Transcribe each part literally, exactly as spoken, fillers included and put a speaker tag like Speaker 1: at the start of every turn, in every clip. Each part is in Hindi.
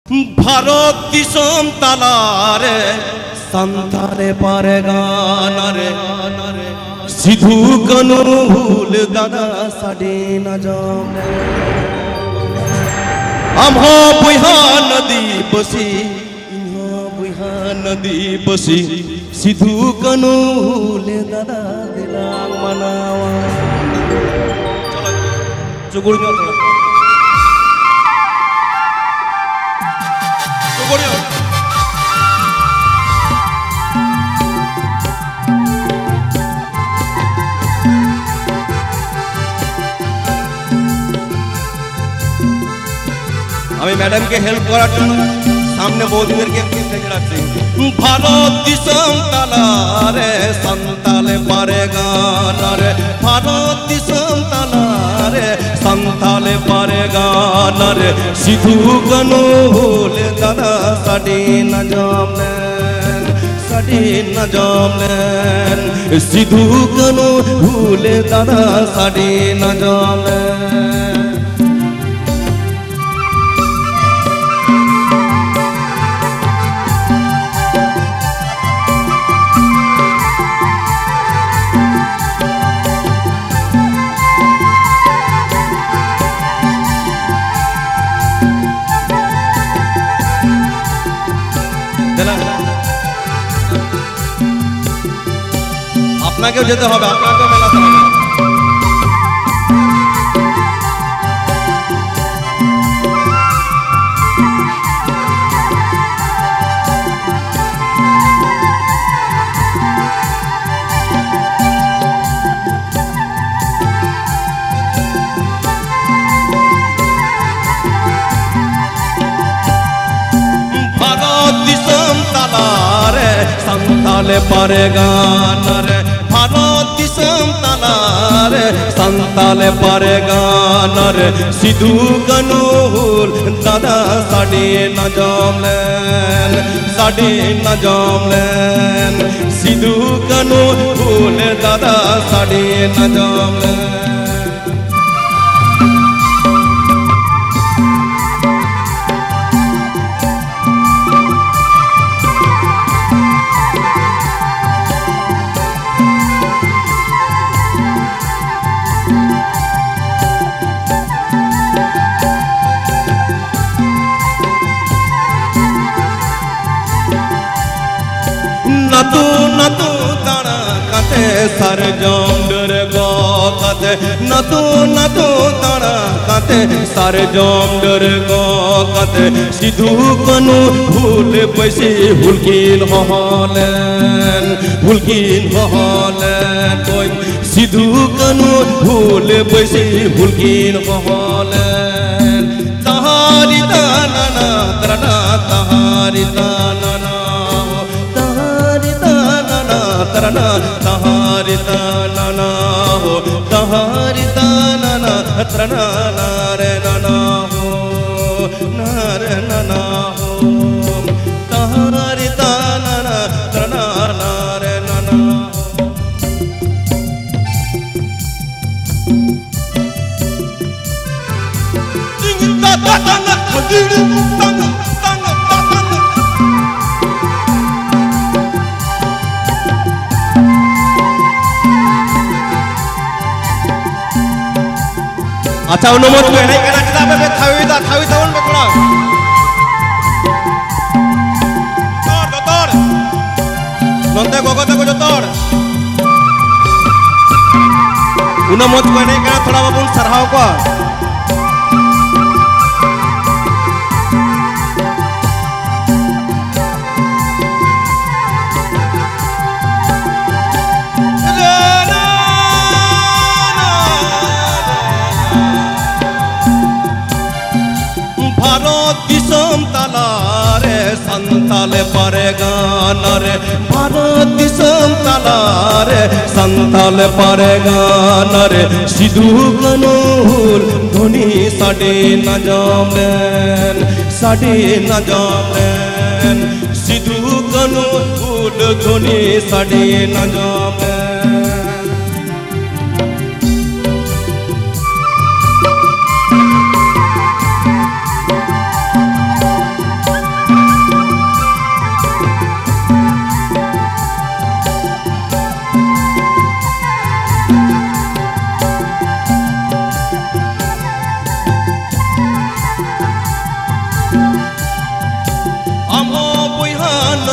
Speaker 1: भारत दिसम तालारे संताले पारे गानारे सिधु कनु भूल दादा साडे न जाने आम्हा बुहा नदी बसी इन्हा बुहा नदी बसी सिधु कनु भूल दादा दिलांग मनावा चलो चुगुड़िया चलो चुगुड़िया हमें मैडम के हेल्प करा सामने बहुत देर के भारत दिसम तालारे संताले पारे गानारे भारत दिसम तालारे संताले पारे गानारे सिधु कनु भूल दादा साडे न जामने साडे न जामने सिधु कनु भूल दादा साडे न जामने আপনাকেও যেতে হবে আপনাকেও মেলাতে হবে भारत दिसम तालारे संताले पारे गानारे भारत दिसम तालारे संताले पारे गानारे सिधु कनु भूल दादा साडे न जामलेन साडे न जामलेन सिधु कनु भूल दादा साडे न जामलेन नतु नतु तारा कते सर जोंडर गो कते नतु नतु तारा कते सर जोंडर गो कते सिधु कनु भूल पैसे हुलकिन हहलेन हुलकिन हहलेन कोई सिधु कनु भूल पैसे हुलकिन हहलेन तहारी ताना तरना तहारी ताना तरना तहारी ताना हो तहारी ताना तरना नारे नाना हो नारे नाना हो तहारी ताना तरना नारे नाना तिंग ता ता ता खदिड़ तंग तंग तंग अच्छा उन्मोद को नहीं करना चाहिए पे थावी दा थावी थावन पे थोड़ा तोड़ दो तोड़ नंदे गोगोते को जो तोड़ उन्मोद को नहीं करना थोड़ा बाबू सरहाव को दिसम तालारे संताले पारे गानारे भारत दिसम तालारे संताले पारे गानारे सिधु कनु भूल धोनी साडे न जामलेन साडे न जामलेन सिधु कनु भूल धोनी साडे न जामलेन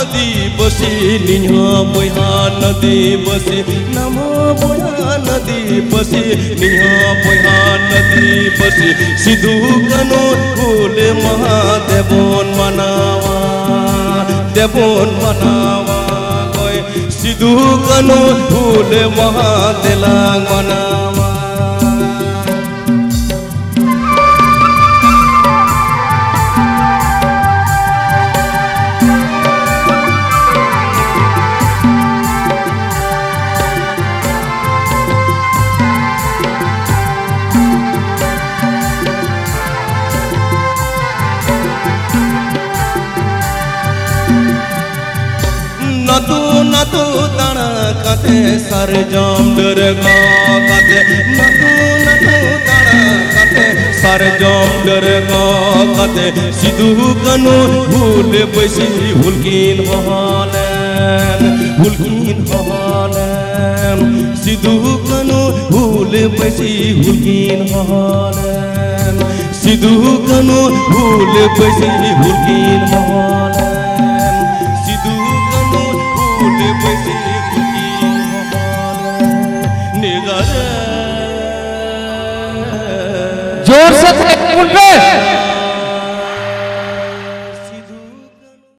Speaker 1: नदी बसी निहा बोया नदी बसी नमो बोया नदी बसी निहा बोया नदी बसी सिधु कनो फूल महादेवन मनावा देवन मनावा गए सिधु कनो फूल महादेलांग मनावा नतु नतु ताना कते सर जाम डर गा कते नतु नतु ताना कते सर जाम डर गा कते सिधु कनो भूल बसी हुलकीन हहालन हुलकीन हहालन सिधु कनो भूल बसी हुलकीन हहालन सिधु कनो भूल बसी हुलकीन हहालन
Speaker 2: जोर से उठ पे